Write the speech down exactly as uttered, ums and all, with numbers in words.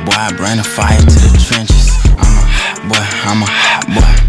boy, I bring the fire to the trenches. I'm a hot boy, I'm a hot boy.